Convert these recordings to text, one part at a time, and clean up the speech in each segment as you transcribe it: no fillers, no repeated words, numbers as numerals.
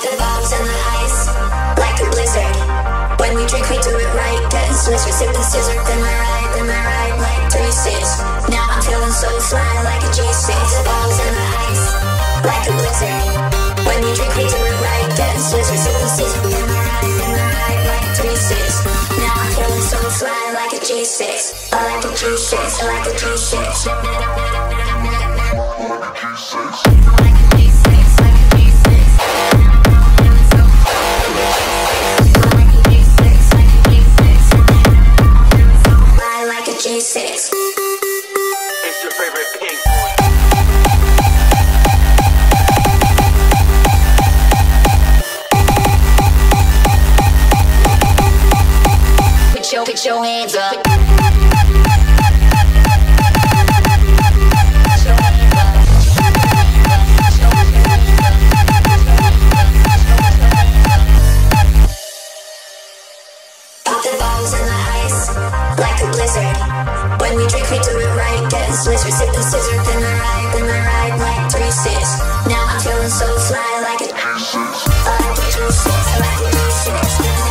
the bombs and the ice, like a blizzard. When we drink, we do it right. Getting slizzard, sipping scissor. Then my ride, like 3-6. Now I'm feeling so fly, like a G6. The bombs and the ice, like a blizzard. When we drink, we do it right. Getting slizzard, sipping scissor. Then my ride, like 3-6. Now I'm feeling so fly, like a G6. I like a G6. I like a G6. G6. It's your favorite pink. Put your hands up. Put the bombs in the ice, like a blizzard. When we drink, we do it right. Getting slizzard, sipping scissor. Then my ride, like 3-6. Now I'm feeling so fly, like a G6. I like a G6. I like a G6.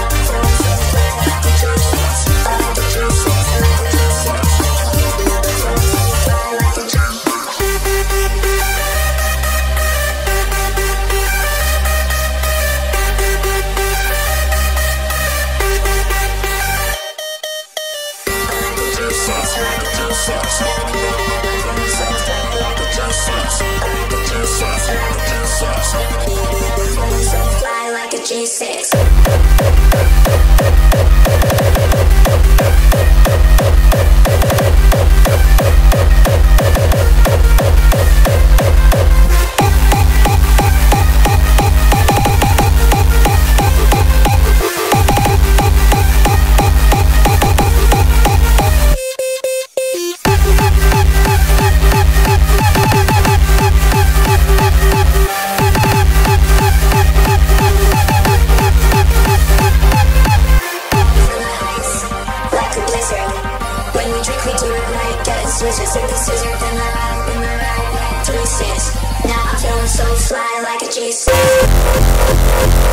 Fly like a G6. Slizzard, sipping scissor, then my ride, like 3-6. Now I'm feeling so fly, like a G6.